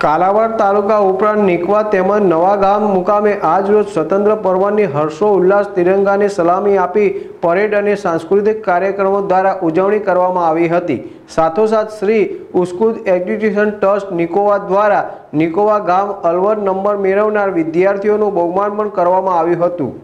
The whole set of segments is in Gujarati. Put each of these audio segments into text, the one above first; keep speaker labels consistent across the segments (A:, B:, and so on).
A: કાલાવાડ તાલુકા ઉપરાંત નીકવા તેમજ નવાગામ મુકામે આજ રોજ સ્વતંત્ર પર્વની હર્ષોલ્લાસ તિરંગાને સલામી આપી પરેડ અને સાંસ્કૃતિક કાર્યક્રમો દ્વારા ઉજવણી કરવામાં આવી હતી। સાથોસાથ શ્રી ઉસ્કુદ એજ્યુકેશન ટ્રસ્ટ નિકોવા દ્વારા નિકોવા ગામ અલવર નંબર મેળવનાર વિદ્યાર્થીઓનું બહુમાન પણ કરવામાં આવ્યું હતું।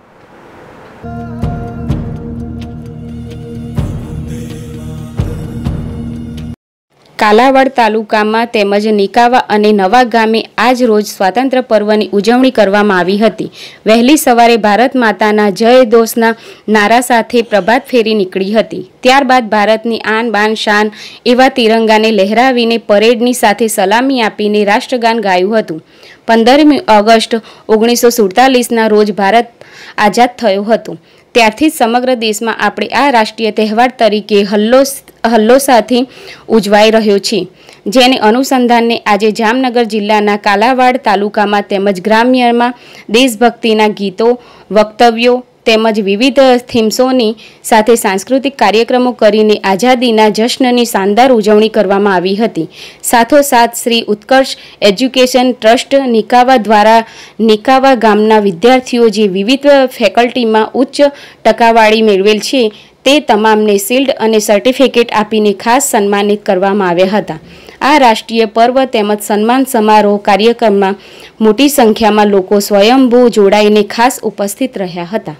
B: કાલાવાડ તાલુકામાં તેમજ નિકાવા અને નવા ગામે આજ રોજ સ્વાતંત્ર્ય પર્વની ઉજવણી કરવામાં આવી હતી। વહેલી સવારે ભારત માતાના જય દોષના નારા સાથે પ્રભાત ફેરી નીકળી હતી। ત્યારબાદ ભારતની આન બાન શાન એવા તિરંગાને લહેરાવીને પરેડની સાથે સલામી આપીને રાષ્ટ્રગાન ગાયું હતું। 15મી ઓગસ્ટ 1947ના રોજ ભારત આઝાદ થયો હતો। ત્યારથી જ સમગ્ર દેશમાં આપણે આ રાષ્ટ્રીય તહેવાર તરીકે હલ્લોસાથી ઉજવાઈ રહ્યો છે, જેને અનુસંધાને આજે જામનગર જિલ્લાના કાલાવાડ તાલુકામાં તેમજ ગ્રામ્યમાં દેશભક્તિના ગીતો, વક્તવ્યો તેમજ વિવિધ થીમ્સોની સાથે સાંસ્કૃતિક કાર્યક્રમો કરીને આઝાદીના જશ્નની શાનદાર ઉજવણી કરવામાં આવી હતી। સાથોસાથ શ્રી ઉત્કર્ષ એજ્યુકેશન ટ્રસ્ટ નિકાવા દ્વારા નિકાવા ગામના વિદ્યાર્થીઓ જે વિવિધ ફેકલ્ટીમાં ઉચ્ચ ટકાવારી મેળવેલ છે તે તમામને શિલ્ડ અને સર્ટિફિકેટ આપીને ખાસ સન્માનિત કરવામાં આવ્યા હતા। આ રાષ્ટ્રીય પર્વ તેમજ સન્માન સમારોહ કાર્યક્રમમાં મોટી સંખ્યામાં લોકો સ્વયંભૂ જોડાઈને ખાસ ઉપસ્થિત રહ્યા હતા।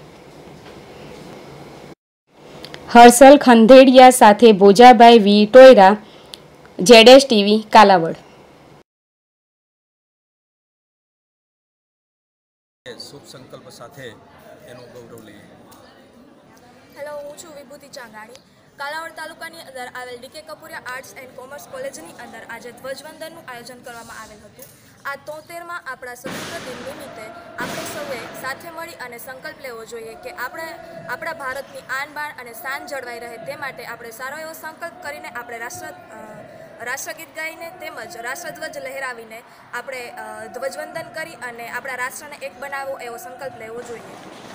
B: હર્ષલ ખંધેડિયા સાથે ભોજાભાઈ વી ટોયરા, ZS TV કાલાવડ।
C: શુભ સંકલ્પ સાથે એનું ગૌરવ લઈએ।
D: હેલો, હું છું વિભૂતિ ચાંગાણી। કાલાવડ તાલુકાની અંદર આવેલ DK Kapuriya arts and commerce કોલેજની અંદર આજે ધ્વજવંદનનું આયોજન કરવામાં આવેલ હતું। આ 73માં આપણા સ્વતંત્ર દિન નિમિત્તે આપણે સૌએ સાથે મળી અને સંકલ્પ લેવો જોઈએ કે આપણે આપણા ભારતની આન બાન અને શાન જળવાઈ રહે તે માટે આપણે સારો એવો સંકલ્પ કરીને આપણે રાષ્ટ્રગીત ગાઈને તેમજ રાષ્ટ્રધ્વજ લહેરાવીને આપણે ધ્વજવંદન કરી અને આપણા રાષ્ટ્રને એક બનાવવો એવો સંકલ્પ લેવો જોઈએ।